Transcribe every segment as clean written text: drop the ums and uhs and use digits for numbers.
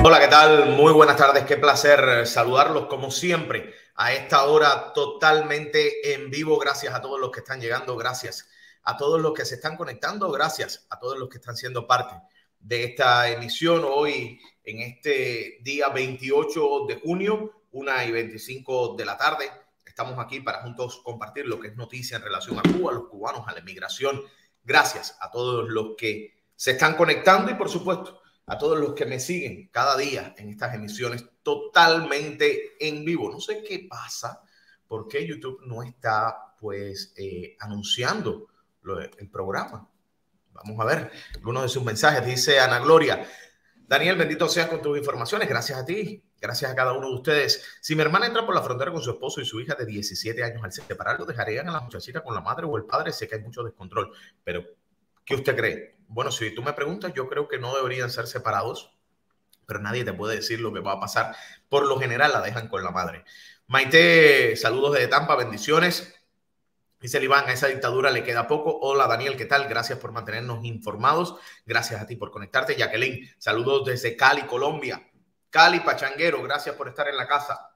Hola, ¿qué tal? Muy buenas tardes. Qué placer saludarlos como siempre a esta hora totalmente en vivo. Gracias a todos los que están llegando. Gracias a todos los que se están conectando. Gracias a todos los que están siendo parte de esta emisión hoy en este día 28 de junio, 1:25 de la tarde. Estamos aquí para juntos compartir lo que es noticia en relación a Cuba, a los cubanos, a la inmigración. Gracias a todos los que se están conectando y, por supuesto, a todos los que me siguen cada día en estas emisiones totalmente en vivo. No sé qué pasa, por qué YouTube no está anunciando el programa. Vamos a ver algunos de sus mensajes. Dice Ana Gloria: Daniel, bendito seas con tus informaciones. Gracias a ti. Gracias a cada uno de ustedes. Si mi hermana entra por la frontera con su esposo y su hija de 17 años, al separarlo, ¿dejarían a la muchachita con la madre o el padre? Sé que hay mucho descontrol, pero ¿qué usted cree? Bueno, si tú me preguntas, yo creo que no deberían ser separados, pero nadie te puede decir lo que va a pasar. Por lo general la dejan con la madre. Maite, saludos desde Tampa, bendiciones. Dice Iván, a esa dictadura le queda poco. Hola Daniel, ¿qué tal? Gracias por mantenernos informados. Gracias a ti por conectarte. Jacqueline, saludos desde Cali, Colombia. Cali, Pachanguero, gracias por estar en la casa.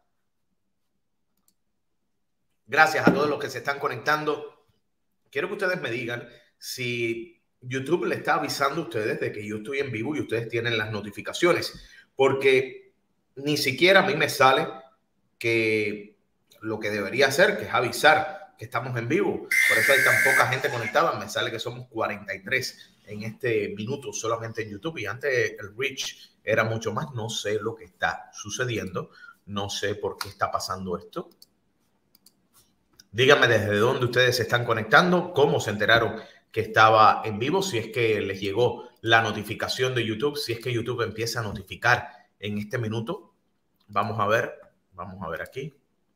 Gracias a todos los que se están conectando. Quiero que ustedes me digan si YouTube le está avisando a ustedes de que yo estoy en vivo y ustedes tienen las notificaciones, porque ni siquiera a mí me sale que lo que debería hacer, que es avisar que estamos en vivo. Por eso hay tan poca gente conectada. Me sale que somos 43 en este minuto solamente en YouTube, y antes el reach era mucho más. No sé lo que está sucediendo, no sé por qué está pasando esto. Díganme desde dónde ustedes se están conectando, cómo se enteraron que estaba en vivo, si es que les llegó la notificación de YouTube, si es que YouTube empieza a notificar en este minuto. Vamos a ver aquí.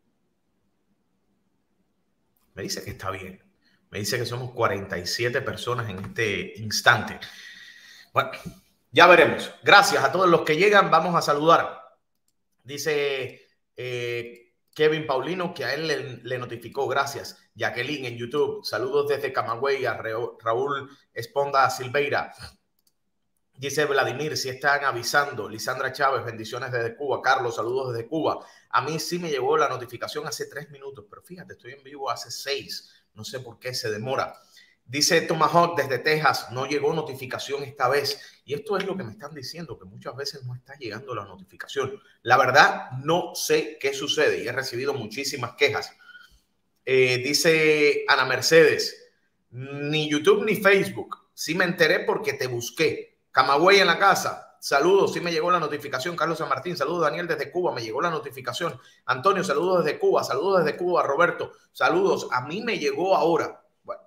Me dice que está bien. Me dice que somos 47 personas en este instante. Bueno, ya veremos. Gracias a todos los que llegan. Vamos a saludar. Dice Kevin Paulino que a él le notificó. Gracias. Jacqueline en YouTube. Saludos desde Camagüey a Raúl Esponda Silveira. Dice Vladimir, si están avisando. Lisandra Chávez, bendiciones desde Cuba. Carlos, saludos desde Cuba. A mí sí me llegó la notificación hace 3 minutos, pero fíjate, estoy en vivo hace 6. No sé por qué se demora. Dice Tomahawk desde Texas, no llegó notificación esta vez. Y esto es lo que me están diciendo, que muchas veces no está llegando la notificación. La verdad, no sé qué sucede y he recibido muchísimas quejas. Dice Ana Mercedes, ni YouTube ni Facebook. Sí me enteré porque te busqué. Camagüey en la casa, saludos, sí me llegó la notificación. Carlos San Martín, saludos. Daniel desde Cuba, me llegó la notificación. Antonio, saludos desde Cuba, saludos desde Cuba. Roberto, saludos, a mí me llegó ahora. Bueno,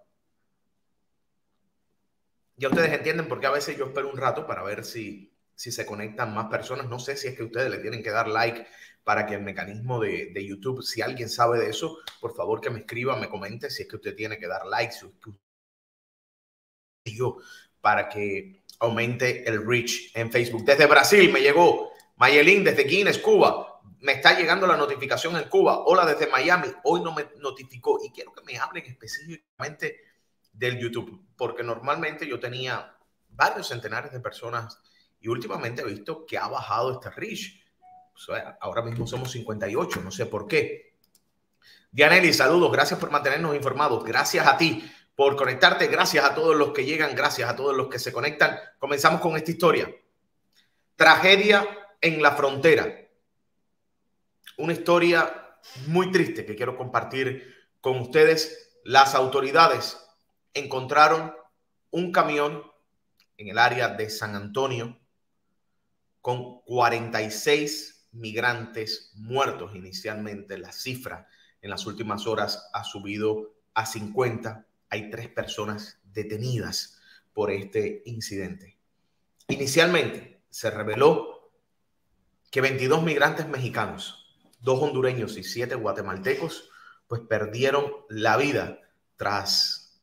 ya ustedes entienden por qué a veces yo espero un rato para ver si se conectan más personas. No sé si es que ustedes le tienen que dar like para que el mecanismo de YouTube, si alguien sabe de eso, por favor que me escriba, me comente si es que usted tiene que dar like, si es que yo, para que aumente el reach en Facebook. Desde Brasil me llegó Mayelín desde Guinness, Cuba. Me está llegando la notificación en Cuba. Hola desde Miami. Hoy no me notificó y quiero que me hablen específicamente del YouTube, porque normalmente yo tenía varios centenares de personas y últimamente he visto que ha bajado este reach. O sea, ahora mismo somos 58, no sé por qué. Dianelli, saludos. Gracias por mantenernos informados. Gracias a ti por conectarte. Gracias a todos los que llegan. Gracias a todos los que se conectan. Comenzamos con esta historia. Tragedia en la frontera. Una historia muy triste que quiero compartir con ustedes. Las autoridades encontraron un camión en el área de San Antonio con 46 migrantes muertos. Inicialmente la cifra en las últimas horas ha subido a 50. Hay 3 personas detenidas por este incidente. Inicialmente se reveló que 22 migrantes mexicanos, 2 hondureños y 7 guatemaltecos, pues perdieron la vida tras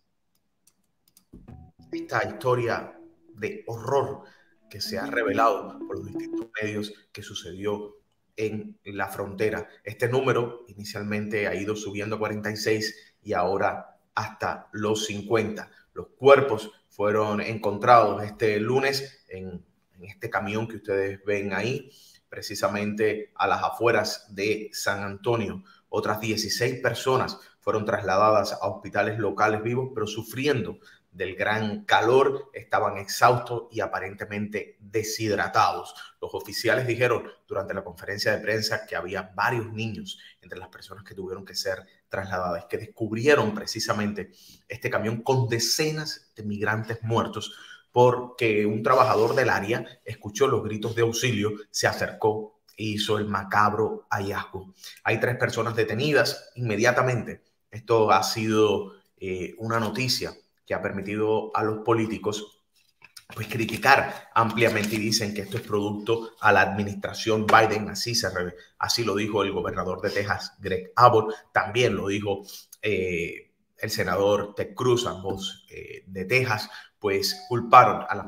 esta historia de horror que se ha revelado por los distintos medios que sucedió en la frontera. Este número inicialmente ha ido subiendo a 46 y ahora hasta los 50. Los cuerpos fueron encontrados este lunes en en este camión que ustedes ven ahí, precisamente a las afueras de San Antonio. Otras 16 personas fueron trasladadas a hospitales locales vivos, pero sufriendo del gran calor, estaban exhaustos y aparentemente deshidratados. Los oficiales dijeron durante la conferencia de prensa que había varios niños entre las personas que tuvieron que ser trasladadas, que descubrieron precisamente este camión con decenas de migrantes muertos porque un trabajador del área escuchó los gritos de auxilio, se acercó e hizo el macabro hallazgo. Hay 3 personas detenidas inmediatamente. Esto ha sido una noticia que ha permitido a los políticos pues criticar ampliamente y dicen que esto es producto a la administración Biden. Así lo dijo el gobernador de Texas, Greg Abbott. También lo dijo el senador Ted Cruz, ambos de Texas, pues culparon a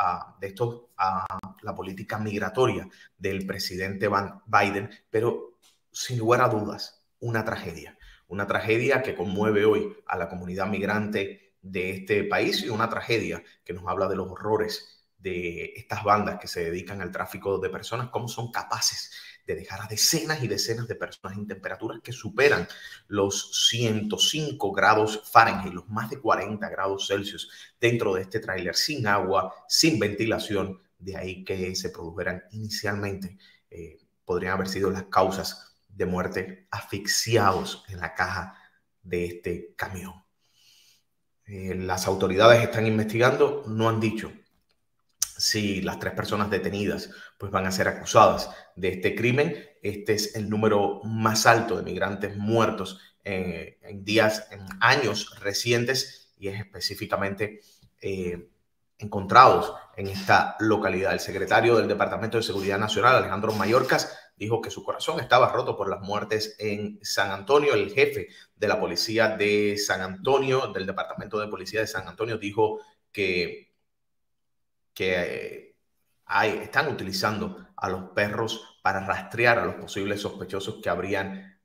la política migratoria del presidente Biden, pero sin lugar a dudas, una tragedia que conmueve hoy a la comunidad migrante de este país y una tragedia que nos habla de los horrores de estas bandas que se dedican al tráfico de personas, cómo son capaces de dejar a decenas y decenas de personas en temperaturas que superan los 105 grados Fahrenheit, los más de 40 grados Celsius dentro de este tráiler, sin agua, sin ventilación. De ahí que se produjeran inicialmente, podrían haber sido las causas de muerte, asfixiados en la caja de este camión. Las autoridades están investigando, no han dicho si las 3 personas detenidas pues van a ser acusadas de este crimen. Este es el número más alto de migrantes muertos en años recientes y es específicamente encontrados en esta localidad. El secretario del Departamento de Seguridad Nacional, Alejandro Mayorkas, dijo que su corazón estaba roto por las muertes en San Antonio. El jefe de la policía de San Antonio, del Departamento de Policía de San Antonio, dijo que están utilizando a los perros para rastrear a los posibles sospechosos que habrían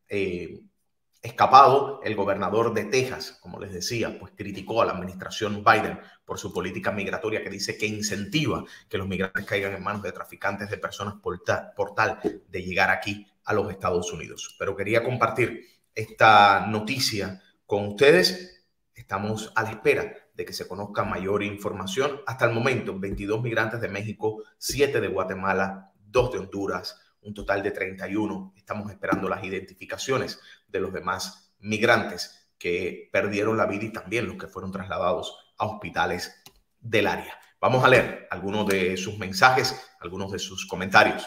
escapado. El gobernador de Texas, como les decía, pues criticó a la administración Biden por su política migratoria que dice que incentiva que los migrantes caigan en manos de traficantes de personas por tal de llegar aquí a los Estados Unidos. Pero quería compartir esta noticia con ustedes. Estamos a la espera de que se conozca mayor información. Hasta el momento, 22 migrantes de México, 7 de Guatemala, 2 de Honduras, un total de 31. Estamos esperando las identificaciones de los demás migrantes que perdieron la vida y también los que fueron trasladados a hospitales del área. Vamos a leer algunos de sus mensajes, algunos de sus comentarios.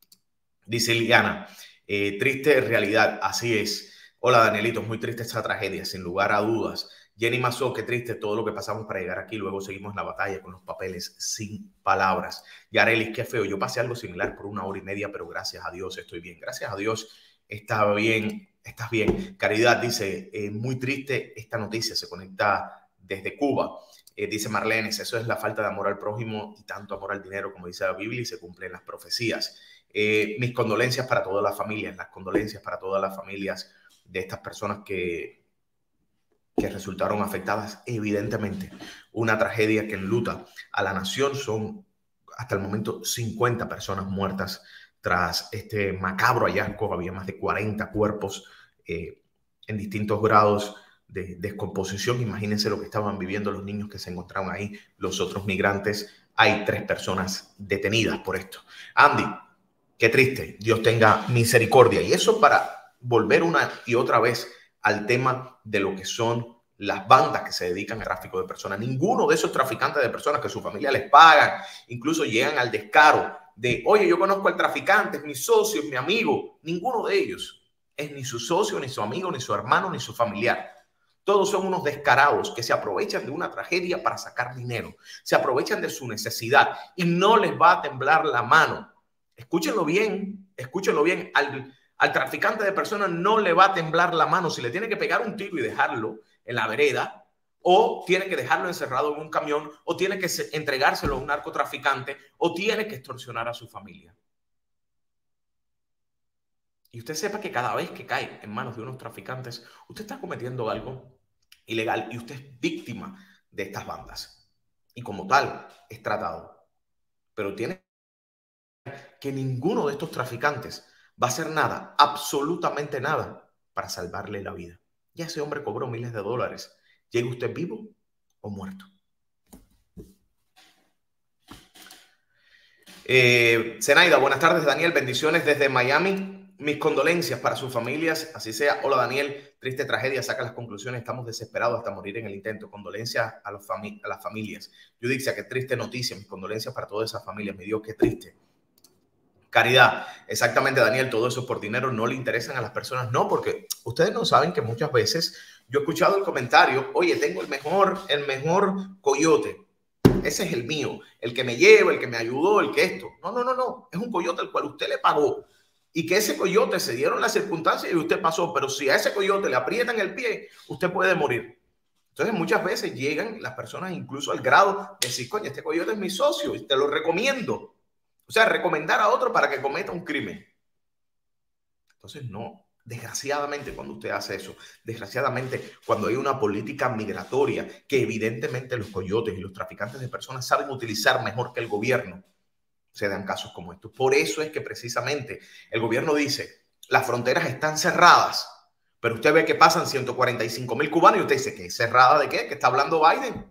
Dice Liliana, triste realidad, así es. Hola Danielito, es muy triste esta tragedia, sin lugar a dudas. Jenny Mazó, qué triste todo lo que pasamos para llegar aquí. Luego seguimos la batalla con los papeles sin palabras. Yarelis, qué feo. Yo pasé algo similar por 1 hora y media, pero gracias a Dios estoy bien. Gracias a Dios está bien, estás bien. Caridad dice, muy triste esta noticia. Se conecta desde Cuba. Dice Marlene, eso es la falta de amor al prójimo y tanto amor al dinero, como dice la Biblia, y se cumplen las profecías. Mis condolencias para todas las familias, las condolencias para todas las familias de estas personas que resultaron afectadas. Evidentemente, una tragedia que enluta a la nación. Son hasta el momento 50 personas muertas tras este macabro hallazgo. Había más de 40 cuerpos en distintos grados de descomposición. Imagínense lo que estaban viviendo los niños que se encontraban ahí, los otros migrantes. Hay 3 personas detenidas por esto. Andy, qué triste. Dios tenga misericordia. Y eso para volver una y otra vez al tema de lo que son las bandas que se dedican al tráfico de personas. Ninguno de esos traficantes de personas que su familia les pagan, incluso llegan al descaro de, oye, yo conozco al traficante, es mi socio, es mi amigo. Ninguno de ellos es ni su socio, ni su amigo, ni su hermano, ni su familiar. Todos son unos descarados que se aprovechan de una tragedia para sacar dinero. Se aprovechan de su necesidad y no les va a temblar la mano. Escúchenlo bien, escúchenlo bien. Al traficante de personas no le va a temblar la mano si le tiene que pegar un tiro y dejarlo en la vereda, o tiene que dejarlo encerrado en un camión, o tiene que entregárselo a un narcotraficante, o tiene que extorsionar a su familia. Y usted sepa que cada vez que cae en manos de unos traficantes, usted está cometiendo algo ilegal y usted es víctima de estas bandas. Y como tal, es tratado. Pero tiene que ninguno de estos traficantes va a hacer nada, absolutamente nada, para salvarle la vida. Ya ese hombre cobró miles de dólares. ¿Llega usted vivo o muerto? Zenaida, buenas tardes. Daniel, bendiciones desde Miami. Mis condolencias para sus familias. Así sea. Hola, Daniel. Triste tragedia. Saca las conclusiones. Estamos desesperados hasta morir en el intento. Condolencias a las familias. Judicia, qué triste noticia. Mis condolencias para todas esas familias. Mi Dios, qué triste. Caridad, exactamente, Daniel, todo eso por dinero no le interesan a las personas. No, porque ustedes no saben que muchas veces yo he escuchado el comentario, oye, tengo el mejor coyote. Ese es el mío, el que me lleva, el que me ayudó, el que esto. No. Es un coyote al cual usted le pagó y que ese coyote se dieron las circunstancias y usted pasó. Pero si a ese coyote le aprietan el pie, usted puede morir. Entonces muchas veces llegan las personas incluso al grado de decir, coño, este coyote es mi socio y te lo recomiendo. O sea, recomendar a otro para que cometa un crimen. Entonces, no. Desgraciadamente, cuando usted hace eso, desgraciadamente, cuando hay una política migratoria que evidentemente los coyotes y los traficantes de personas saben utilizar mejor que el gobierno, se dan casos como estos. Por eso es que precisamente el gobierno dice, las fronteras están cerradas, pero usted ve que pasan 145,000 cubanos y usted dice, ¿qué cerrada de qué? ¿Qué está hablando Biden?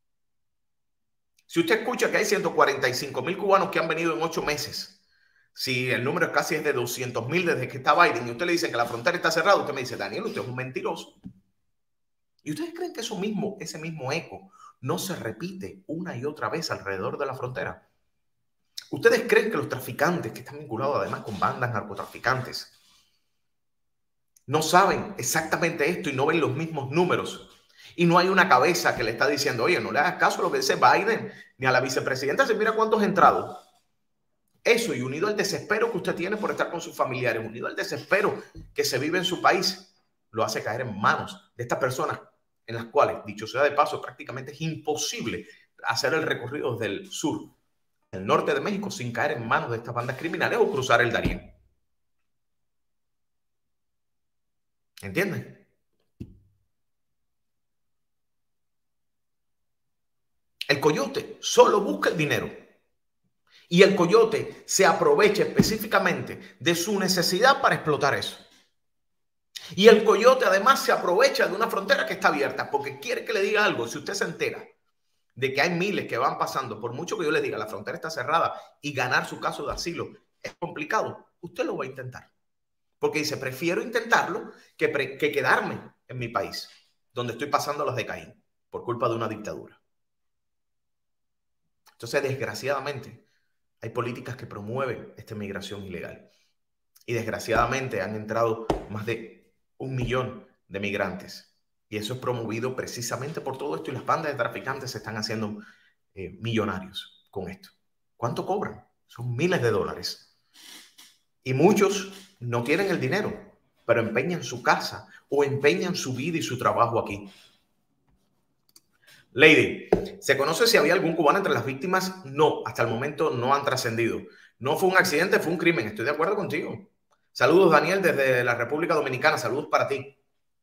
Si usted escucha que hay 145,000 cubanos que han venido en 8 meses, si el número casi es de 200,000 desde que está Biden y usted le dice que la frontera está cerrada, usted me dice, Daniel, usted es un mentiroso. ¿Y ustedes creen que ese mismo eco no se repite una y otra vez alrededor de la frontera? ¿Ustedes creen que los traficantes que están vinculados además con bandas narcotraficantes no saben exactamente esto y no ven los mismos números? Y no hay una cabeza que le está diciendo, oye, no le hagas caso a lo que dice Biden ni a la vicepresidenta, se mira cuántos entrados. Eso, y unido al desespero que usted tiene por estar con sus familiares, unido al desespero que se vive en su país, lo hace caer en manos de estas personas en las cuales, dicho sea de paso, prácticamente es imposible hacer el recorrido desde el sur, el norte de México, sin caer en manos de estas bandas criminales o cruzar el Darién. ¿Entienden? El coyote solo busca el dinero. Y el coyote se aprovecha específicamente de su necesidad para explotar eso. Y el coyote además se aprovecha de una frontera que está abierta porque quiere que le diga algo. Si usted se entera de que hay miles que van pasando, por mucho que yo le diga la frontera está cerrada y ganar su caso de asilo es complicado, usted lo va a intentar. Porque dice, prefiero intentarlo que quedarme en mi país, donde estoy pasando los de Caín por culpa de una dictadura. Entonces, desgraciadamente, hay políticas que promueven esta migración ilegal. Y desgraciadamente han entrado más de 1 millón de migrantes. Y eso es promovido precisamente por todo esto. Y las bandas de traficantes se están haciendo millonarios con esto. ¿Cuánto cobran? Son miles de dólares. Y muchos no tienen el dinero, pero empeñan su casa o empeñan su vida y su trabajo aquí. Lady, ¿se conoce si había algún cubano entre las víctimas? No, hasta el momento no han trascendido. No fue un accidente, fue un crimen. Estoy de acuerdo contigo. Saludos, Daniel, desde la República Dominicana. Saludos para ti.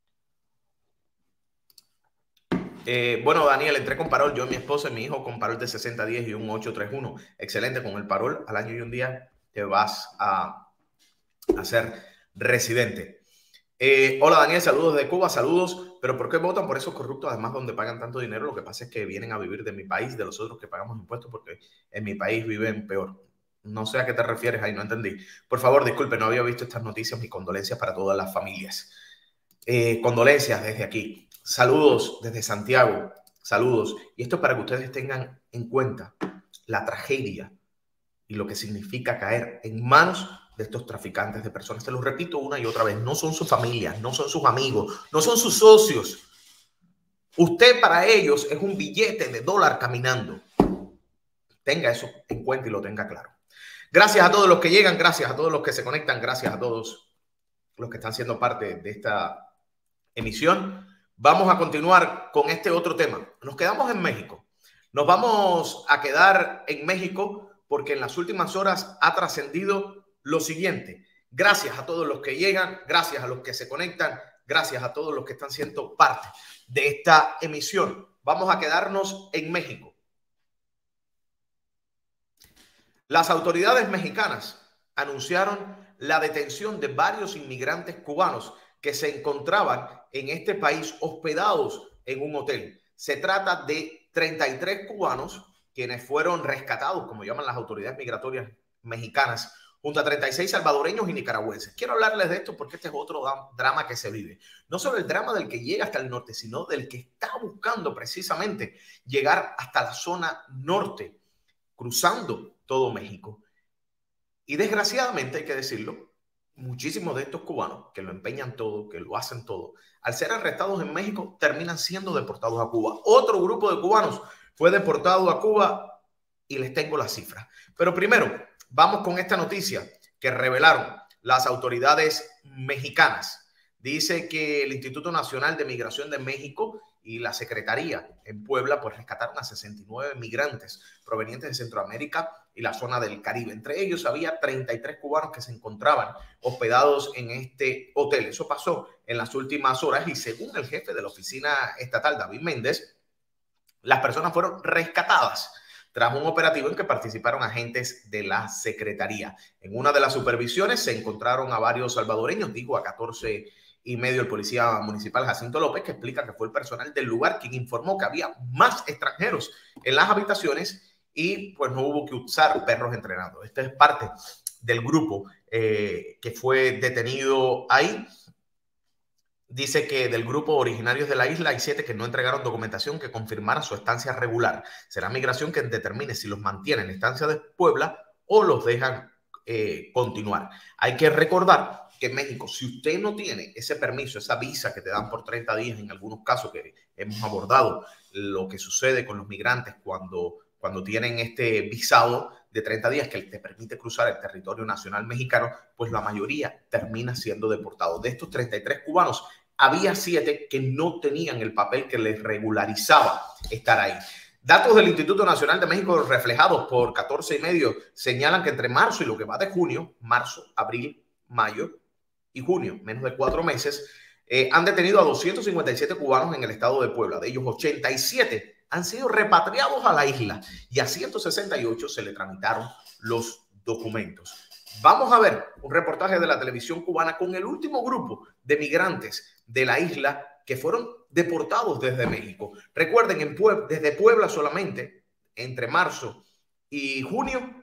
Bueno, Daniel, entré con parol. Yo, mi esposa y mi hijo con parol de 60 días y un 831. Excelente, con el parol al año y un día te vas a ser residente. Hola, Daniel, saludos de Cuba, saludos. Pero ¿por qué votan por esos corruptos? Además, donde pagan tanto dinero, lo que pasa es que vienen a vivir de mi país, de los otros que pagamos impuestos, porque en mi país viven peor. No sé a qué te refieres ahí, no entendí. Por favor, disculpe, no había visto estas noticias. Mis condolencias para todas las familias. Condolencias desde aquí. Saludos desde Santiago. Saludos. Y esto es para que ustedes tengan en cuenta la tragedia y lo que significa caer en manos de estos traficantes de personas. Te lo repito una y otra vez. No son sus familias, no son sus amigos, no son sus socios. Usted para ellos es un billete de dólar caminando. Tenga eso en cuenta y lo tenga claro. Gracias a todos los que llegan, gracias a todos los que se conectan, gracias a todos los que están siendo parte de esta emisión. Vamos a continuar con este otro tema. Nos quedamos en México. Nos vamos a quedar en México porque en las últimas horas ha trascendido lo siguiente. Gracias a todos los que llegan, gracias a los que se conectan, gracias a todos los que están siendo parte de esta emisión. Vamos a quedarnos en México. Las autoridades mexicanas anunciaron la detención de varios inmigrantes cubanos que se encontraban en este país hospedados en un hotel. Se trata de 33 cubanos quienes fueron rescatados, como llaman las autoridades migratorias mexicanas, junto a 36 salvadoreños y nicaragüenses. Quiero hablarles de esto porque este es otro drama que se vive. No solo el drama del que llega hasta el norte, sino del que está buscando precisamente llegar hasta la zona norte, cruzando todo México. Y desgraciadamente, hay que decirlo, muchísimos de estos cubanos que lo empeñan todo, que lo hacen todo, al ser arrestados en México, terminan siendo deportados a Cuba. Otro grupo de cubanos fue deportado a Cuba y les tengo las cifras. Pero primero, vamos con esta noticia que revelaron las autoridades mexicanas. Dice que el Instituto Nacional de Migración de México y la Secretaría en Puebla pues rescataron a 69 migrantes provenientes de Centroamérica y la zona del Caribe. Entre ellos había 33 cubanos que se encontraban hospedados en este hotel. Eso pasó en las últimas horas y según el jefe de la oficina estatal, David Méndez, las personas fueron rescatadas tras un operativo en que participaron agentes de la Secretaría. En una de las supervisiones se encontraron a varios salvadoreños, digo a 14 y medio el policía municipal Jacinto López, que explica que fue el personal del lugar quien informó que había más extranjeros en las habitaciones y pues no hubo que usar perros entrenados. Este es parte del grupo que fue detenido ahí. Dice que del grupo originarios de la isla hay 7 que no entregaron documentación que confirmara su estancia regular. Será Migración quien determine si los mantiene en estancia de Puebla o los dejan continuar. Hay que recordar que en México, si usted no tiene ese permiso, esa visa que te dan por 30 días, en algunos casos que hemos abordado, lo que sucede con los migrantes cuando tienen este visado de 30 días que te permite cruzar el territorio nacional mexicano, pues la mayoría termina siendo deportado. De estos 33 cubanos, había 7 que no tenían el papel que les regularizaba estar ahí. Datos del Instituto Nacional de México reflejados por 14 y medio señalan que entre marzo y lo que va de junio, marzo, abril, mayo y junio, menos de 4 meses, han detenido a 257 cubanos en el estado de Puebla. De ellos, 87 han sido repatriados a la isla y a 168 se le tramitaron los documentos. Vamos a ver un reportaje de la televisión cubana con el último grupo de migrantes de la isla que fueron deportados desde México. Recuerden, desde Puebla solamente, entre marzo y junio,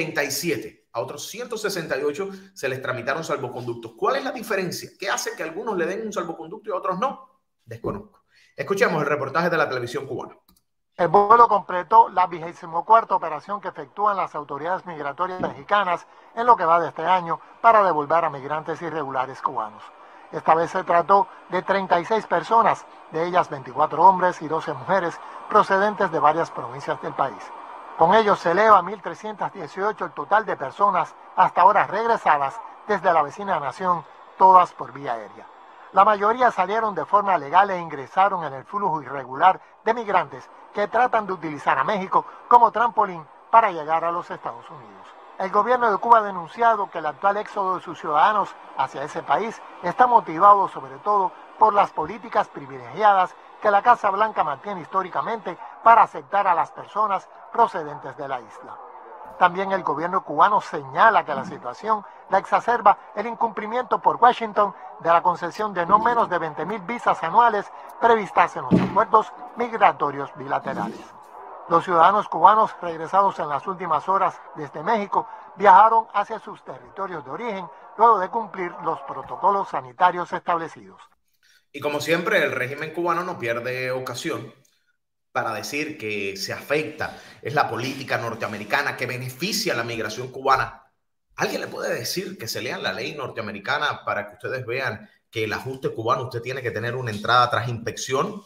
87. A otros 168 se les tramitaron salvoconductos. ¿Cuál es la diferencia? ¿Qué hace que a algunos le den un salvoconducto y a otros no? Desconozco. Escuchemos el reportaje de la televisión cubana. El vuelo completó la 24ª operación que efectúan las autoridades migratorias mexicanas en lo que va de este año para devolver a migrantes irregulares cubanos. Esta vez se trató de 36 personas, de ellas 24 hombres y 12 mujeres procedentes de varias provincias del país. Con ello se eleva a 1.318 el total de personas hasta ahora regresadas desde la vecina nación, todas por vía aérea. La mayoría salieron de forma legal e ingresaron en el flujo irregular de migrantes que tratan de utilizar a México como trampolín para llegar a los Estados Unidos. El gobierno de Cuba ha denunciado que el actual éxodo de sus ciudadanos hacia ese país está motivado sobre todo por las políticas privilegiadas que la Casa Blanca mantiene históricamente para aceptar a las personas procedentes de la isla. También el gobierno cubano señala que la situación la exacerba el incumplimiento por Washington de la concesión de no menos de 20,000 visas anuales previstas en los acuerdos migratorios bilaterales. Los ciudadanos cubanos regresados en las últimas horas desde México viajaron hacia sus territorios de origen luego de cumplir los protocolos sanitarios establecidos. Y como siempre, el régimen cubano no pierde ocasión para decir que se afecta, es la política norteamericana que beneficia a la migración cubana. ¿Alguien le puede decir que se lean la ley norteamericana para que ustedes vean que el ajuste cubano usted tiene que tener una entrada tras inspección?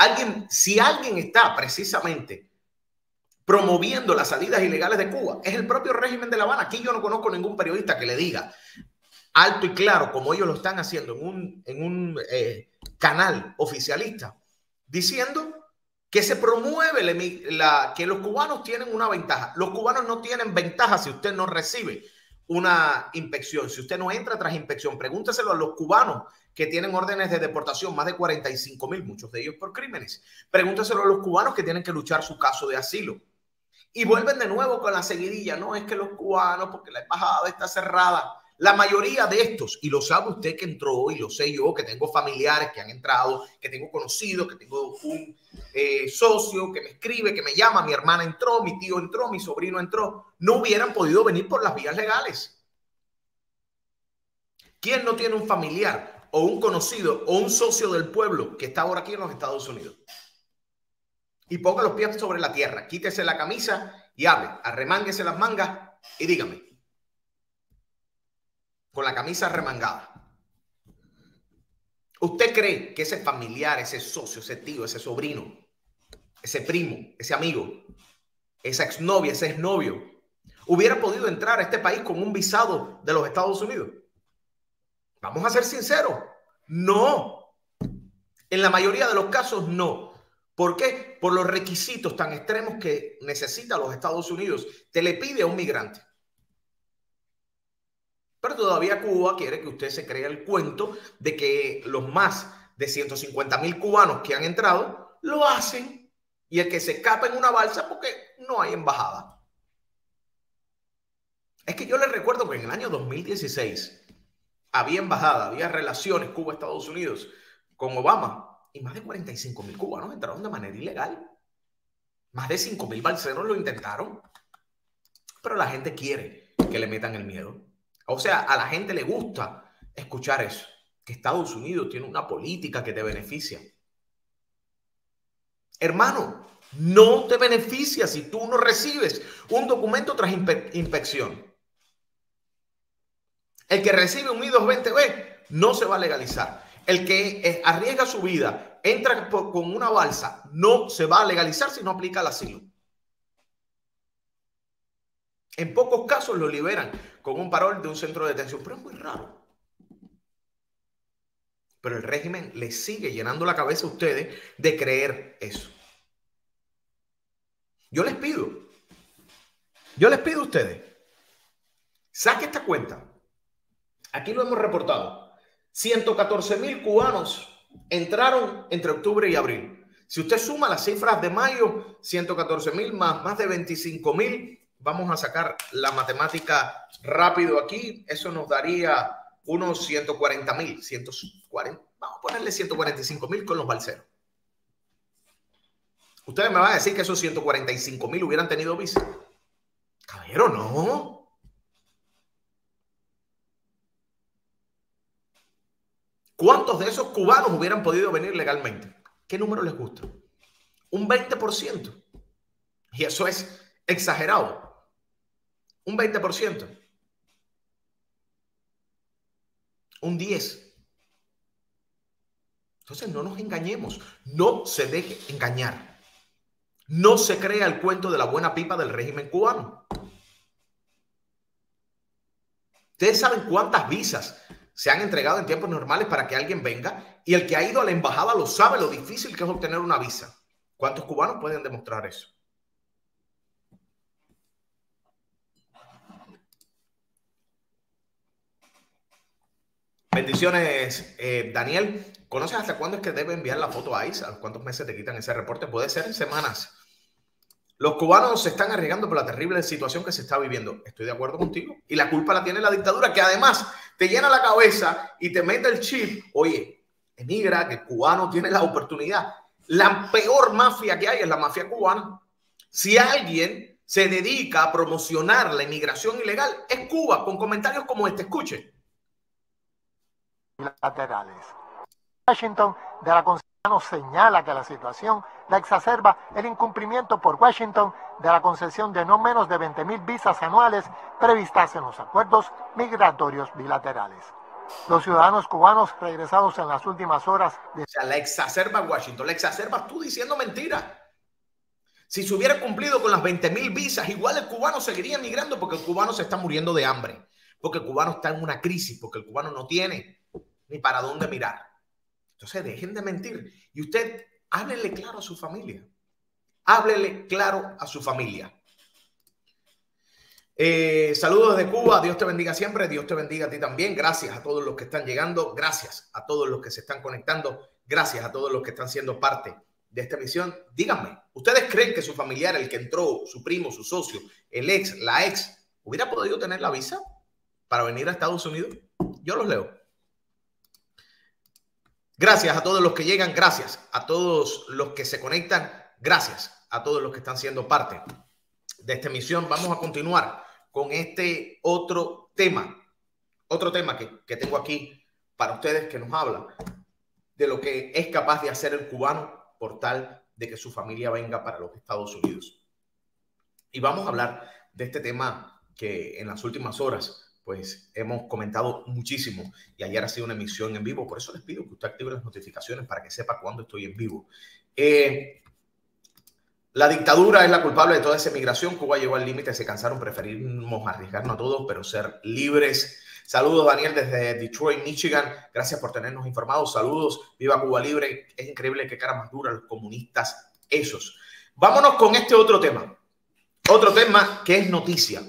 Si alguien está precisamente promoviendo las salidas ilegales de Cuba, es el propio régimen de La Habana. Aquí yo no conozco ningún periodista que le diga alto y claro, como ellos lo están haciendo en un canal oficialista, diciendo que se promueve que los cubanos tienen una ventaja. Los cubanos no tienen ventaja si usted no recibe una inspección, si usted no entra tras inspección. Pregúnteselo a los cubanos que tienen órdenes de deportación, más de 45,000, muchos de ellos por crímenes. Pregúnteselo a los cubanos que tienen que luchar su caso de asilo. Y vuelven de nuevo con la seguidilla. No, es que los cubanos, porque la embajada está cerrada. La mayoría de estos, y lo sabe usted que entró, y lo sé yo, que tengo familiares que han entrado, que tengo conocidos, que tengo un socio que me escribe, que me llama, mi hermana entró, mi tío entró, mi sobrino entró, no hubieran podido venir por las vías legales. ¿Quién no tiene un familiar o un conocido o un socio del pueblo que está ahora aquí en los Estados Unidos? Y ponga los pies sobre la tierra, quítese la camisa y hable, arremánguese las mangas y dígame, con la camisa remangada, ¿usted cree que ese familiar, ese socio, ese tío, ese sobrino, ese primo, ese amigo, esa exnovia, ese exnovio, hubiera podido entrar a este país con un visado de los Estados Unidos? Vamos a ser sinceros, no. En la mayoría de los casos, no. ¿Por qué? Por los requisitos tan extremos que necesita los Estados Unidos. Te le pide a un migrante. Pero todavía Cuba quiere que usted se crea el cuento de que los más de 150,000 cubanos que han entrado lo hacen y el que se escapa en una balsa porque no hay embajada. Es que yo les recuerdo que en el año 2016 había embajada, había relaciones Cuba-Estados Unidos con Obama y más de 45,000 cubanos entraron de manera ilegal. Más de 5,000 balseros lo intentaron. Pero la gente quiere que le metan el miedo. O sea, a la gente le gusta escuchar eso, que Estados Unidos tiene una política que te beneficia. Hermano, no te beneficia si tú no recibes un documento tras inspección. El que recibe un I-220B no se va a legalizar. El que arriesga su vida, entra con una balsa, no se va a legalizar si no aplica el asilo. En pocos casos lo liberan con un parol de un centro de detención, pero es muy raro. Pero el régimen le sigue llenando la cabeza a ustedes de creer eso. Yo les pido a ustedes, saque esta cuenta. Aquí lo hemos reportado. 114,000 cubanos entraron entre octubre y abril. Si usted suma las cifras de mayo, 114,000 más de 25,000. Vamos a sacar la matemática rápido aquí. Eso nos daría unos 140,000. 140, vamos a ponerle 145,000 con los balseros. Ustedes me van a decir que esos 145,000 hubieran tenido visa. Caballero, no. ¿Cuántos de esos cubanos hubieran podido venir legalmente? ¿Qué número les gusta? Un 20%. Y eso es exagerado. Un 20%. Un 10%. Entonces no nos engañemos. No se deje engañar. No se crea el cuento de la buena pipa del régimen cubano. Ustedes saben cuántas visas se han entregado en tiempos normales para que alguien venga, y el que ha ido a la embajada lo sabe, lo difícil que es obtener una visa. ¿Cuántos cubanos pueden demostrar eso? Bendiciones, Daniel. ¿Conoces hasta cuándo es que debe enviar la foto a ICE? ¿A cuántos meses te quitan ese reporte? Puede ser en semanas. Los cubanos se están arriesgando por la terrible situación que se está viviendo. Estoy de acuerdo contigo. Y la culpa la tiene la dictadura, que además te llena la cabeza y te mete el chip. Oye, emigra, que el cubano tiene la oportunidad. La peor mafia que hay es la mafia cubana. Si alguien se dedica a promocionar la inmigración ilegal, es Cuba, con comentarios como este. Escuche. Bilaterales. Washington de la Constitución señala que la situación la exacerba el incumplimiento por Washington de la concesión de no menos de 20,000 visas anuales previstas en los acuerdos migratorios bilaterales. Los ciudadanos cubanos regresados en las últimas horas O sea, la exacerba Washington, la exacerbas tú diciendo mentiras. Si se hubiera cumplido con las 20,000 visas, igual el cubano seguiría migrando, porque el cubano se está muriendo de hambre, porque el cubano está en una crisis, porque el cubano no tiene ni para dónde mirar. Entonces dejen de mentir y usted háblele claro a su familia. Háblele claro a su familia. Saludos desde Cuba. Dios te bendiga siempre. Dios te bendiga a ti también. Gracias a todos los que están llegando. Gracias a todos los que se están conectando. Gracias a todos los que están siendo parte de esta emisión, díganme, ¿ustedes creen que su familiar, el que entró, su primo, su socio, el ex, la ex, hubiera podido tener la visa para venir a Estados Unidos? Yo los leo. Gracias a todos los que llegan, gracias a todos los que se conectan, gracias a todos los que están siendo parte de esta emisión. Vamos a continuar con este otro tema que tengo aquí para ustedes, que nos habla de lo que es capaz de hacer el cubano por tal de que su familia venga para los Estados Unidos. Y vamos a hablar de este tema que en las últimas horas pues hemos comentado muchísimo, y ayer ha sido una emisión en vivo, por eso les pido que usted active las notificaciones para que sepa cuándo estoy en vivo. La dictadura es la culpable de toda esa migración. Cuba llegó al límite, se cansaron, preferimos arriesgarnos a todos, pero ser libres. Saludos, Daniel, desde Detroit, Michigan. Gracias por tenernos informados. Saludos, viva Cuba libre. Es increíble qué cara más dura los comunistas esos. Vámonos con este otro tema. Otro tema que es noticia.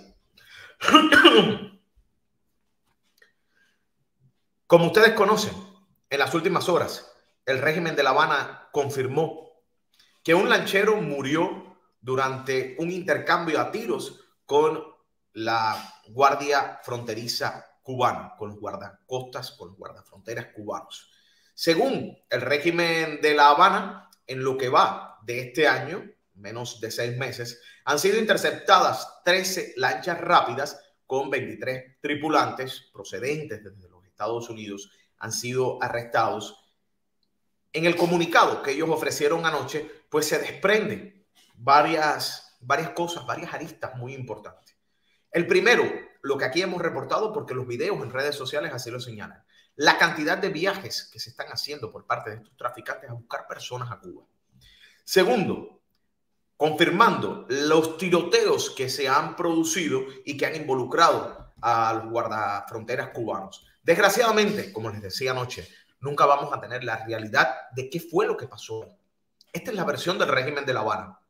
Como ustedes conocen, en las últimas horas, el régimen de La Habana confirmó que un lanchero murió durante un intercambio a tiros con la Guardia Fronteriza cubana, con los guardacostas, con los guardafronteras cubanos. Según el régimen de La Habana, en lo que va de este año, menos de 6 meses, han sido interceptadas 13 lanchas rápidas con 23 tripulantes procedentes desde los Estados Unidos, han sido arrestados. En el comunicado que ellos ofrecieron anoche, pues se desprenden varias cosas, varias aristas muy importantes. El primero, lo que aquí hemos reportado, porque los videos en redes sociales así lo señalan, la cantidad de viajes que se están haciendo por parte de estos traficantes a buscar personas a Cuba. Segundo, confirmando los tiroteos que se han producido y que han involucrado a los guardafronteras cubanos. Desgraciadamente, como les decía anoche, nunca vamos a tener la realidad de qué fue lo que pasó. Esta es la versión del régimen de La Habana.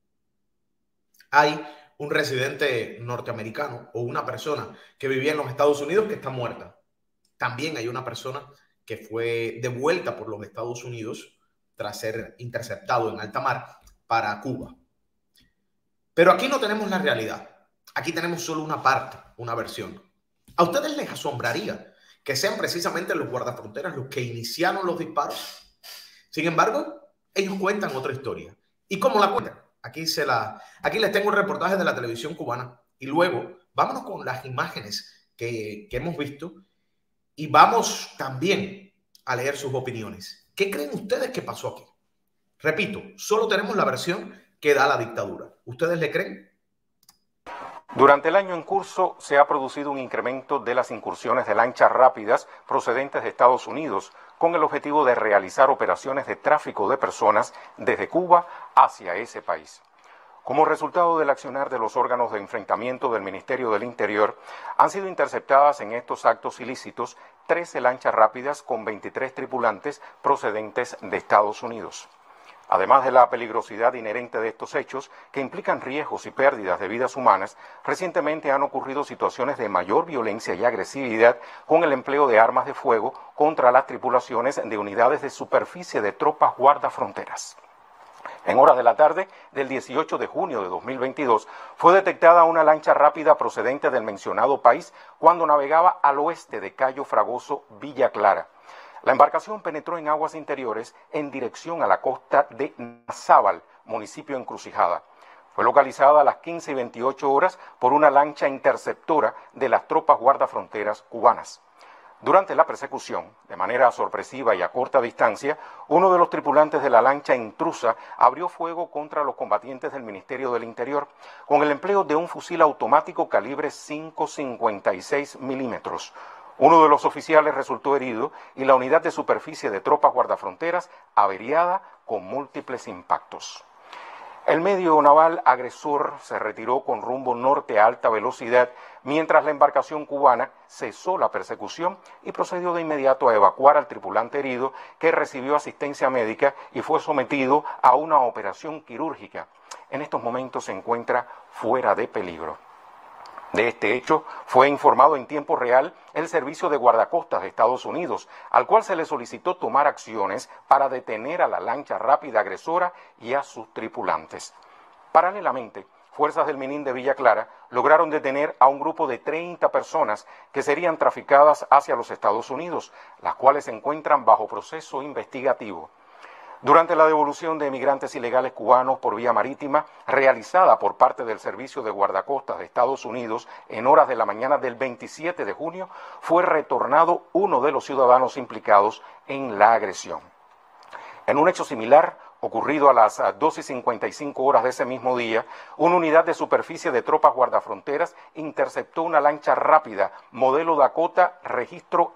Hay un residente norteamericano o una persona que vivía en los Estados Unidos que está muerta. También hay una persona que fue devuelta por los Estados Unidos tras ser interceptado en alta mar para Cuba. Pero aquí no tenemos la realidad. Aquí tenemos solo una parte, una versión. ¿A ustedes les asombraría que sean precisamente los guardafronteras los que iniciaron los disparos? Sin embargo, ellos cuentan otra historia. ¿Y cómo la cuentan? Aquí les tengo un reportaje de la televisión cubana. Y luego, vámonos con las imágenes que hemos visto y vamos también a leer sus opiniones. ¿Qué creen ustedes que pasó aquí? Repito, solo tenemos la versión que da la dictadura. ¿Ustedes le creen? Durante el año en curso se ha producido un incremento de las incursiones de lanchas rápidas procedentes de Estados Unidos con el objetivo de realizar operaciones de tráfico de personas desde Cuba hacia ese país. Como resultado del accionar de los órganos de enfrentamiento del Ministerio del Interior, han sido interceptadas en estos actos ilícitos 13 lanchas rápidas con 23 tripulantes procedentes de Estados Unidos. Además de la peligrosidad inherente de estos hechos, que implican riesgos y pérdidas de vidas humanas, recientemente han ocurrido situaciones de mayor violencia y agresividad con el empleo de armas de fuego contra las tripulaciones de unidades de superficie de tropas guardafronteras. En horas de la tarde del 18 de junio de 2022 fue detectada una lancha rápida procedente del mencionado país cuando navegaba al oeste de Cayo Fragoso, Villa Clara. La embarcación penetró en aguas interiores en dirección a la costa de Nazábal, municipio Encrucijada. Fue localizada a las 15:28 por una lancha interceptora de las tropas guardafronteras cubanas. Durante la persecución, de manera sorpresiva y a corta distancia, uno de los tripulantes de la lancha intrusa abrió fuego contra los combatientes del Ministerio del Interior con el empleo de un fusil automático calibre .556 milímetros. Uno de los oficiales resultó herido y la unidad de superficie de tropas guardafronteras averiada con múltiples impactos. El medio naval agresor se retiró con rumbo norte a alta velocidad, mientras la embarcación cubana cesó la persecución y procedió de inmediato a evacuar al tripulante herido, que recibió asistencia médica y fue sometido a una operación quirúrgica. En estos momentos se encuentra fuera de peligro. De este hecho fue informado en tiempo real el Servicio de Guardacostas de Estados Unidos, al cual se le solicitó tomar acciones para detener a la lancha rápida agresora y a sus tripulantes. Paralelamente, fuerzas del MININ de Villa Clara lograron detener a un grupo de 30 personas que serían traficadas hacia los Estados Unidos, las cuales se encuentran bajo proceso investigativo. Durante la devolución de emigrantes ilegales cubanos por vía marítima, realizada por parte del Servicio de Guardacostas de Estados Unidos en horas de la mañana del 27 de junio, fue retornado uno de los ciudadanos implicados en la agresión. En un hecho similar, ocurrido a las 12:55 horas de ese mismo día, una unidad de superficie de tropas guardafronteras interceptó una lancha rápida modelo Dakota registro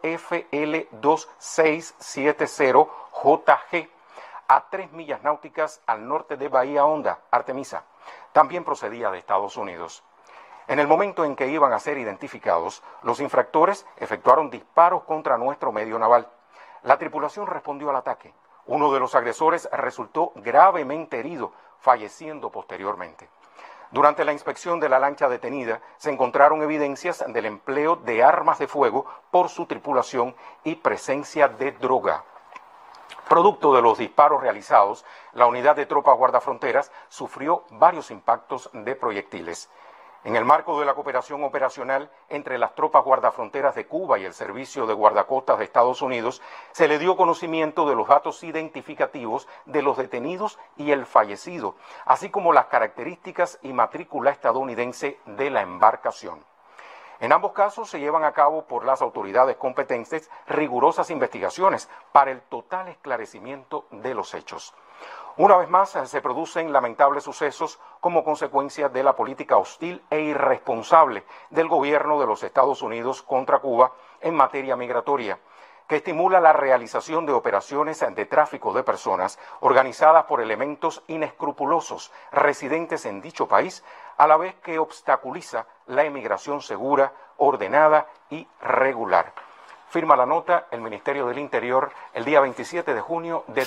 FL2670JG a 3 millas náuticas al norte de Bahía Honda, Artemisa. También procedía de Estados Unidos. En el momento en que iban a ser identificados, los infractores efectuaron disparos contra nuestro medio naval. La tripulación respondió al ataque. Uno de los agresores resultó gravemente herido, falleciendo posteriormente. Durante la inspección de la lancha detenida, se encontraron evidencias del empleo de armas de fuego por su tripulación y presencia de droga. Producto de los disparos realizados, la unidad de tropas guardafronteras sufrió varios impactos de proyectiles. En el marco de la cooperación operacional entre las tropas guardafronteras de Cuba y el Servicio de Guardacostas de Estados Unidos, se le dio conocimiento de los datos identificativos de los detenidos y el fallecido, así como las características y matrícula estadounidense de la embarcación. En ambos casos se llevan a cabo por las autoridades competentes rigurosas investigaciones para el total esclarecimiento de los hechos. Una vez más se producen lamentables sucesos como consecuencia de la política hostil e irresponsable del gobierno de los Estados Unidos contra Cuba en materia migratoria, que estimula la realización de operaciones de tráfico de personas organizadas por elementos inescrupulosos residentes en dicho país, a la vez que obstaculiza la emigración segura, ordenada y regular. Firma la nota el Ministerio del Interior el día 27 de junio de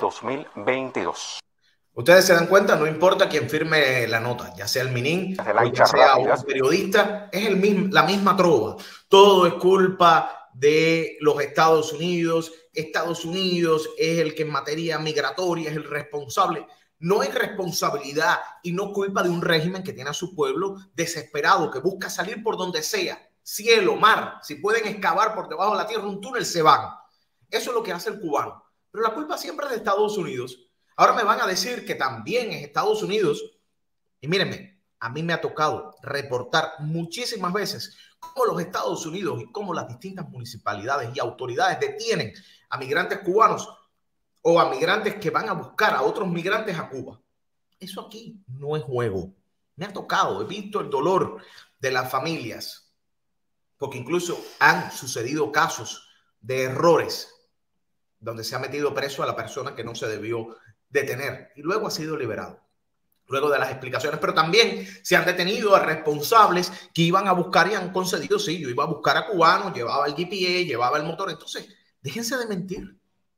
2022. Ustedes se dan cuenta, no importa quién firme la nota, ya sea el MININ o ya sea un periodista, es la misma trova. Todo es culpa de los Estados Unidos. Estados Unidos es el que en materia migratoria es el responsable. No es responsabilidad y no culpa de un régimen que tiene a su pueblo desesperado, que busca salir por donde sea, cielo, mar. Si pueden excavar por debajo de la tierra un túnel, se van. Eso es lo que hace el cubano. Pero la culpa siempre es de Estados Unidos. Ahora me van a decir que también es Estados Unidos. Y mírenme, a mí me ha tocado reportar muchísimas veces cómo los Estados Unidos y cómo las distintas municipalidades y autoridades detienen a migrantes cubanos o a migrantes que van a buscar a otros migrantes a Cuba. Eso aquí no es juego. Me ha tocado, he visto el dolor de las familias, porque incluso han sucedido casos de errores donde se ha metido preso a la persona que no se debió detener y luego ha sido liberado, luego de las explicaciones. Pero también se han detenido a responsables que iban a buscar y han concedido, sí, yo iba a buscar a cubanos, llevaba el GPS, llevaba el motor. Entonces, déjense de mentir.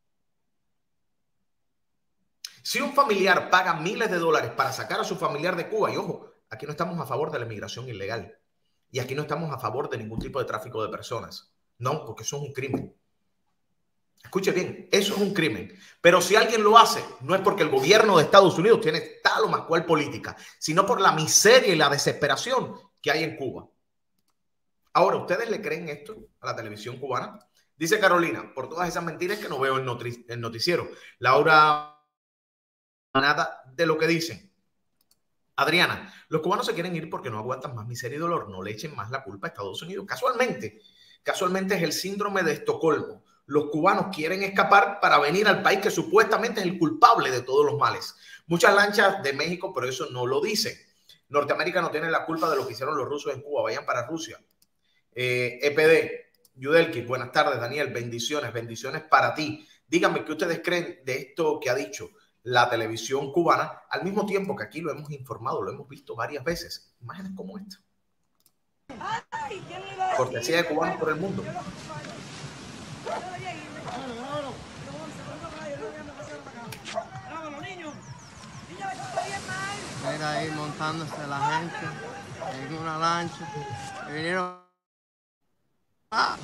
Si un familiar paga miles de dólares para sacar a su familiar de Cuba, y ojo, aquí no estamos a favor de la inmigración ilegal y aquí no estamos a favor de ningún tipo de tráfico de personas, no, porque eso es un crimen. Escuche bien, eso es un crimen. Pero si alguien lo hace, no es porque el gobierno de Estados Unidos tiene tal o más cual política, sino por la miseria y la desesperación que hay en Cuba. Ahora, ¿ustedes le creen esto a la televisión cubana? Dice Carolina, por todas esas mentiras que no veo el noticiero. Laura, nada de lo que dicen. Adriana, los cubanos se quieren ir porque no aguantan más miseria y dolor. No le echen más la culpa a Estados Unidos. Casualmente es el síndrome de Estocolmo. Los cubanos quieren escapar para venir al país que supuestamente es el culpable de todos los males. Muchas lanchas de México, pero eso no lo dicen. Norteamérica no tiene la culpa de lo que hicieron los rusos en Cuba. Vayan para Rusia. EPD, Yudelki, buenas tardes, Daniel. Bendiciones para ti. Díganme qué ustedes creen de esto que ha dicho la televisión cubana, al mismo tiempo que aquí lo hemos informado, lo hemos visto varias veces. Imágenes como esta. Cortesía de cubanos por el mundo. Mira ahí montándose la gente. en una lancha, me vinieron. ¡Ah!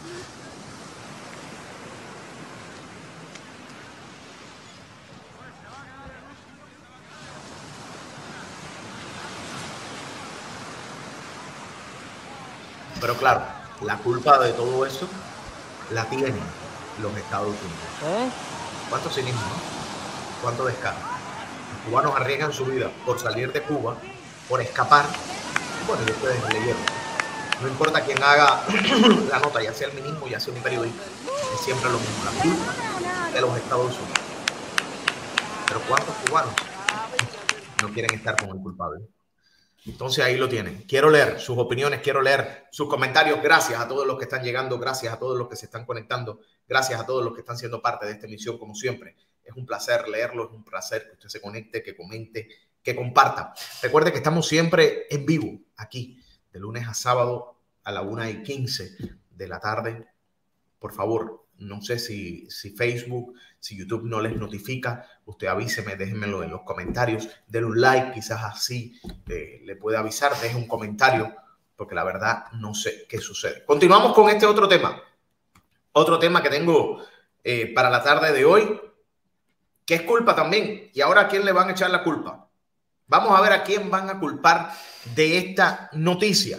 Pero claro, la culpa de todo eso la tienen los Estados Unidos. ¿Cuánto cinismo? ¿Cuánto descaro? Los cubanos arriesgan su vida por salir de Cuba, por escapar. Bueno, y ustedes leyeron. No importa quién haga la nota, ya sea el ministro, ya sea un periodista, es siempre lo mismo, la culpa de los Estados Unidos. Pero ¿cuántos cubanos no quieren estar con el culpable? Entonces ahí lo tienen. Quiero leer sus opiniones, quiero leer sus comentarios. Gracias a todos los que están llegando, gracias a todos los que se están conectando, gracias a todos los que están siendo parte de esta emisión, como siempre. Es un placer leerlo, es un placer que usted se conecte, que comente, que comparta. Recuerde que estamos siempre en vivo, aquí, de lunes a sábado a la 1:15 de la tarde. Por favor, no sé si Facebook, si YouTube no les notifica, usted avíseme, déjenmelo en los comentarios, denle un like, quizás así le puede avisar, deje un comentario, porque la verdad no sé qué sucede. Continuamos con este otro tema que tengo para la tarde de hoy, que es culpa también. ¿Y ahora a quién le van a echar la culpa? Vamos a ver a quién van a culpar de esta noticia.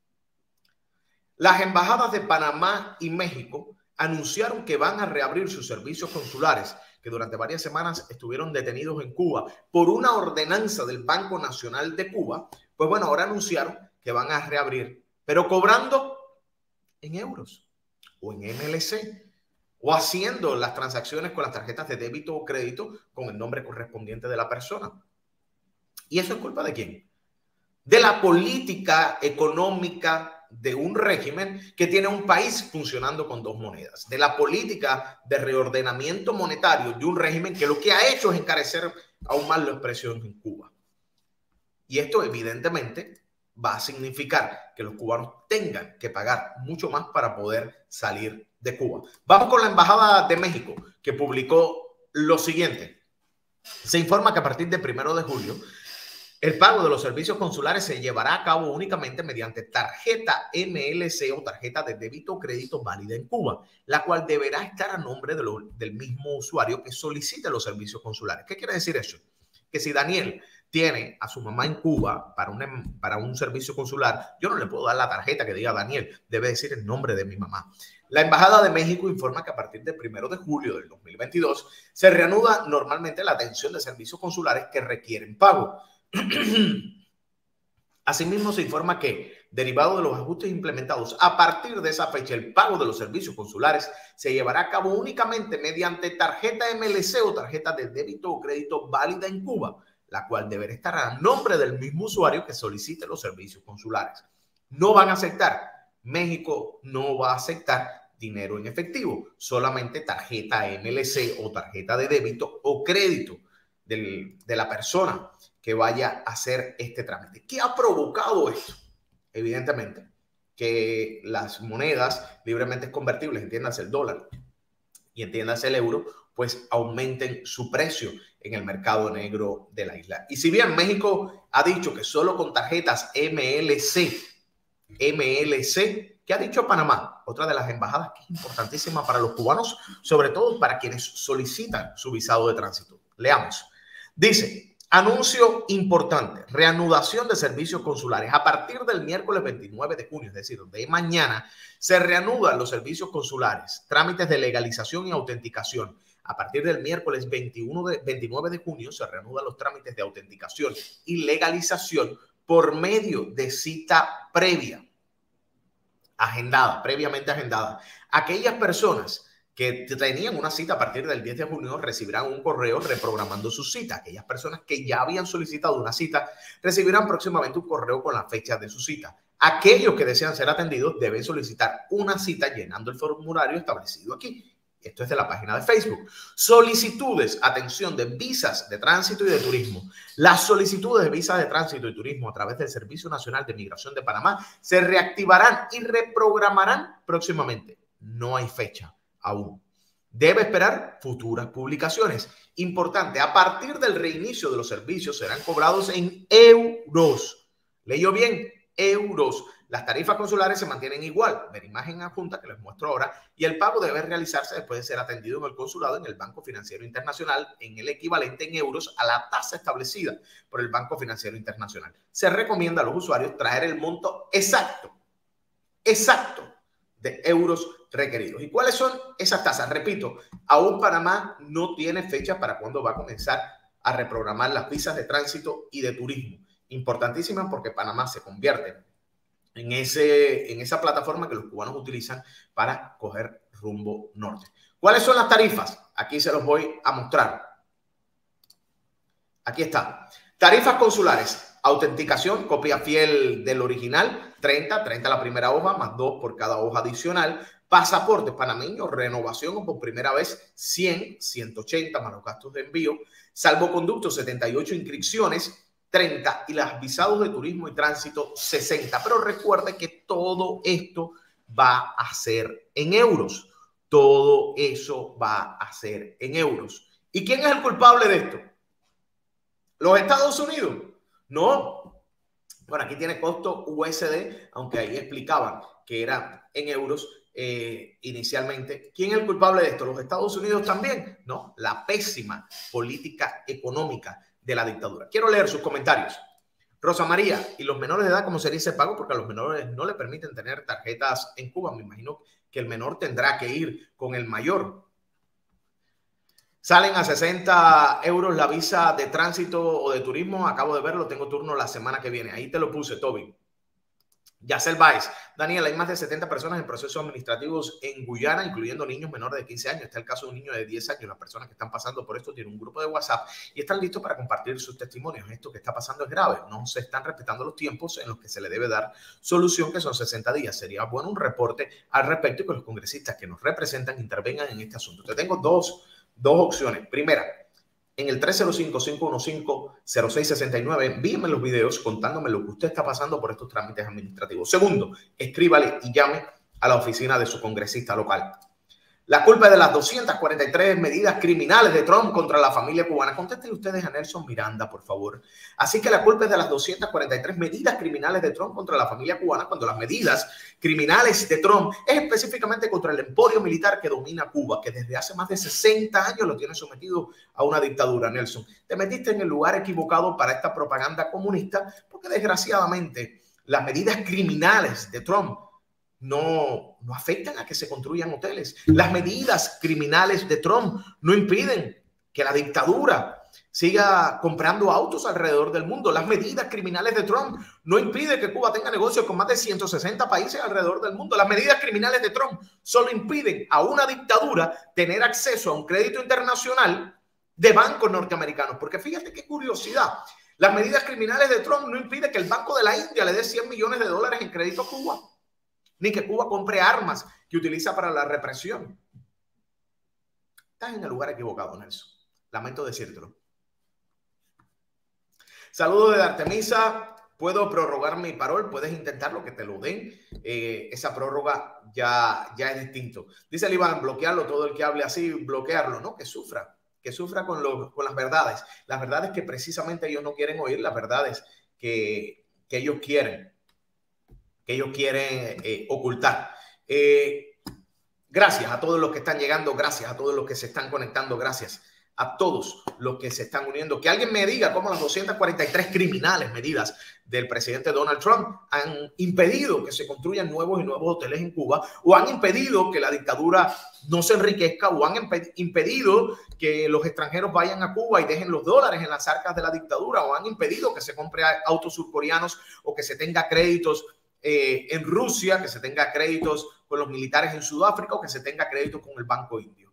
Las embajadas de Panamá y México anunciaron que van a reabrir sus servicios consulares que durante varias semanas estuvieron detenidos en Cuba por una ordenanza del Banco Nacional de Cuba. Pues bueno, ahora anunciaron que van a reabrir, pero cobrando en euros o en MLC o haciendo las transacciones con las tarjetas de débito o crédito con el nombre correspondiente de la persona. ¿Y eso es culpa de quién? De la política económica de un régimen que tiene un país funcionando con dos monedas, de la política de reordenamiento monetario de un régimen que lo que ha hecho es encarecer aún más los precios en Cuba. Y esto evidentemente va a significar que los cubanos tengan que pagar mucho más para poder salir de Cuba. Vamos con la Embajada de México, que publicó lo siguiente. Se informa que a partir del 1 de julio el pago de los servicios consulares se llevará a cabo únicamente mediante tarjeta MLC o tarjeta de débito o crédito válida en Cuba, la cual deberá estar a nombre del mismo usuario que solicite los servicios consulares. ¿Qué quiere decir eso? Que si Daniel tiene a su mamá en Cuba para un servicio consular, yo no le puedo dar la tarjeta que diga Daniel, debe decir el nombre de mi mamá. La Embajada de México informa que a partir del 1 de julio del 2022 se reanuda normalmente la atención de servicios consulares que requieren pago. Asimismo, se informa que, derivado de los ajustes implementados a partir de esa fecha, el pago de los servicios consulares se llevará a cabo únicamente mediante tarjeta MLC o tarjeta de débito o crédito válida en Cuba, la cual deberá estar a nombre del mismo usuario que solicite los servicios consulares. No van a aceptar, México no va a aceptar dinero en efectivo, solamente tarjeta MLC o tarjeta de débito o crédito de la persona que vaya a hacer este trámite. ¿Qué ha provocado esto? Evidentemente, que las monedas libremente convertibles, entiéndase el dólar y entiéndase el euro, pues aumenten su precio en el mercado negro de la isla. Y si bien México ha dicho que solo con tarjetas MLC, ¿qué ha dicho Panamá? Otra de las embajadas que es importantísima para los cubanos, sobre todo para quienes solicitan su visado de tránsito. Leamos. Dice: anuncio importante, reanudación de servicios consulares. A partir del miércoles 29 de junio, es decir, de mañana, se reanudan los servicios consulares, trámites de legalización y autenticación. A partir del miércoles 29 de junio se reanudan los trámites de autenticación y legalización por medio de cita previa, previamente agendada. Aquellas personas que tenían una cita a partir del 10 de junio recibirán un correo reprogramando su cita. Aquellas personas que ya habían solicitado una cita recibirán próximamente un correo con la fecha de su cita. Aquellos que desean ser atendidos deben solicitar una cita llenando el formulario establecido aquí. Esto es de la página de Facebook. Solicitudes, atención, de visas de tránsito y de turismo. Las solicitudes de visas de tránsito y turismo a través del Servicio Nacional de Migración de Panamá se reactivarán y reprogramarán próximamente. No hay fecha aún. Debe esperar futuras publicaciones. Importante, a partir del reinicio de los servicios serán cobrados en euros. ¿Leyó bien? euros. Las tarifas consulares se mantienen igual. Ver imagen adjunta que les muestro ahora. Y el pago debe realizarse después de ser atendido en el consulado en el Banco Financiero Internacional en el equivalente en euros a la tasa establecida por el Banco Financiero Internacional. Se recomienda a los usuarios traer el monto exacto de euros requeridos. ¿Y cuáles son esas tasas? Repito, aún Panamá no tiene fecha para cuándo va a comenzar a reprogramar las visas de tránsito y de turismo. Importantísimas porque Panamá se convierte en esa plataforma que los cubanos utilizan para coger rumbo norte. ¿Cuáles son las tarifas? Aquí se los voy a mostrar. Aquí está. Tarifas consulares. Autenticación, copia fiel del original, 30 la primera hoja, más 2 por cada hoja adicional. Pasaporte panameño, renovación o por primera vez 100, 180 más los gastos de envío. Salvoconducto, 78 inscripciones, 30 y las visados de turismo y tránsito, 60. Pero recuerde que todo esto va a ser en euros. Todo eso va a ser en euros. ¿Y quién es el culpable de esto? ¿Los Estados Unidos? No. Bueno, aquí tiene costo USD, aunque ahí explicaban que era en euros inicialmente. ¿Quién es el culpable de esto? ¿Los Estados Unidos también? No, la pésima política económica de la dictadura. Quiero leer sus comentarios. Rosa María, ¿y los menores de edad cómo sería ese pago? Porque a los menores no le permiten tener tarjetas en Cuba. Me imagino que el menor tendrá que ir con el mayor. Salen a 60 euros la visa de tránsito o de turismo. Acabo de verlo, tengo turno la semana que viene. Ahí te lo puse, Toby. Yacel Baez. Daniel, hay más de 70 personas en procesos administrativos en Guyana, incluyendo niños menores de 15 años. Está el caso de un niño de 10 años. Las personas que están pasando por esto tienen un grupo de WhatsApp y están listos para compartir sus testimonios. Esto que está pasando es grave. No se están respetando los tiempos en los que se le debe dar solución, que son 60 días. Sería bueno un reporte al respecto y que los congresistas que nos representan intervengan en este asunto. Te tengo dos opciones. Primera, en el 305-515-0669, envíeme los videos contándome lo que usted está pasando por estos trámites administrativos. Segundo, escríbale y llame a la oficina de su congresista local. La culpa es de las 243 medidas criminales de Trump contra la familia cubana. Contéstenle ustedes a Nelson Miranda, por favor. Así que la culpa es de las 243 medidas criminales de Trump contra la familia cubana, cuando las medidas criminales de Trump es específicamente contra el emporio militar que domina Cuba, que desde hace más de 60 años lo tiene sometido a una dictadura. Nelson, te metiste en el lugar equivocado para esta propaganda comunista, porque desgraciadamente las medidas criminales de Trump no afectan a que se construyan hoteles. Las medidas criminales de Trump no impiden que la dictadura siga comprando autos alrededor del mundo. Las medidas criminales de Trump no impiden que Cuba tenga negocios con más de 160 países alrededor del mundo. Las medidas criminales de Trump solo impiden a una dictadura tener acceso a un crédito internacional de bancos norteamericanos. Porque fíjate qué curiosidad. Las medidas criminales de Trump no impiden que el Banco de la India le dé $100 millones en crédito a Cuba, ni que Cuba compre armas que utiliza para la represión. Estás en el lugar equivocado, Nelson. Lamento decírtelo. Saludos de Artemisa. ¿Puedo prorrogar mi parol? Puedes intentarlo, que te lo den. Esa prórroga ya es distinto. Dice el Iván, bloquearlo, todo el que hable así, bloquearlo. No, que sufra con las verdades. Las verdades que precisamente ellos no quieren oír, las verdades que ellos quieren. Ocultar. Gracias a todos los que están llegando, gracias a todos los que se están conectando, gracias a todos los que se están uniendo. Que alguien me diga cómo las 243 criminales medidas del presidente Donald Trump han impedido que se construyan nuevos y nuevos hoteles en Cuba, o han impedido que la dictadura no se enriquezca, o han impedido que los extranjeros vayan a Cuba y dejen los dólares en las arcas de la dictadura, o han impedido que se compre autos surcoreanos, o que se tenga créditos en Rusia, que se tenga créditos con los militares en Sudáfrica, o que se tenga créditos con el Banco Indio.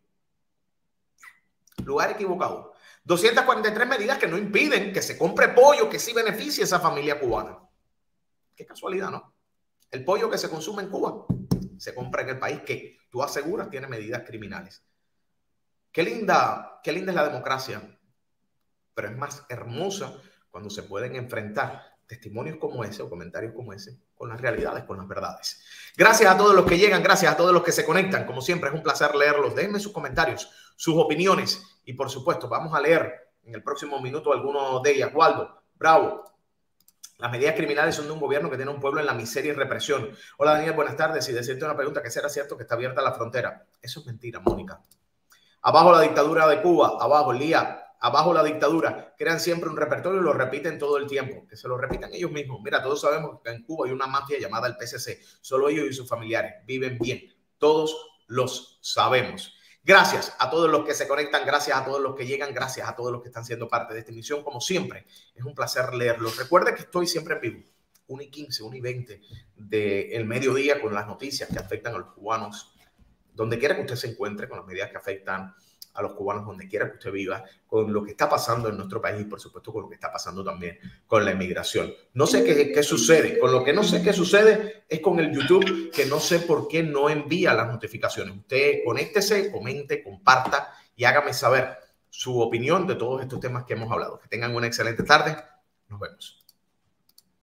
Lugar equivocado. 243 medidas que no impiden que se compre pollo que sí beneficie a esa familia cubana. Qué casualidad, ¿no? El pollo que se consume en Cuba se compra en el país que tú aseguras tiene medidas criminales. Qué linda es la democracia, pero es más hermosa cuando se pueden enfrentar testimonios como ese o comentarios como ese con las realidades, con las verdades. Gracias a todos los que llegan, gracias a todos los que se conectan. Como siempre, es un placer leerlos. Déjenme sus comentarios, sus opiniones y, por supuesto, vamos a leer en el próximo minuto algunos de ellas. Waldo, bravo. Las medidas criminales son de un gobierno que tiene a un pueblo en la miseria y represión. Hola, Daniel, buenas tardes. Y decirte una pregunta, ¿que será cierto que está abierta la frontera? Eso es mentira, Mónica. Abajo la dictadura de Cuba, abajo, Lía, abajo la dictadura. Crean siempre un repertorio y lo repiten todo el tiempo. Que se lo repitan ellos mismos. Mira, todos sabemos que en Cuba hay una mafia llamada el PCC. Solo ellos y sus familiares viven bien. Todos los sabemos. Gracias a todos los que se conectan, gracias a todos los que llegan, gracias a todos los que están siendo parte de esta emisión. Como siempre, es un placer leerlos. Recuerda que estoy siempre en vivo, 1:15, 1:20 del mediodía, con las noticias que afectan a los cubanos, donde quiera que usted se encuentre, con las medidas que afectan a los cubanos donde quiera que usted viva, con lo que está pasando en nuestro país y por supuesto con lo que está pasando también con la inmigración. No sé qué sucede. Con lo que no sé qué sucede es con el YouTube, que no sé por qué no envía las notificaciones. Usted conéctese, comente, comparta y hágame saber su opinión de todos estos temas que hemos hablado. Que tengan una excelente tarde. Nos vemos.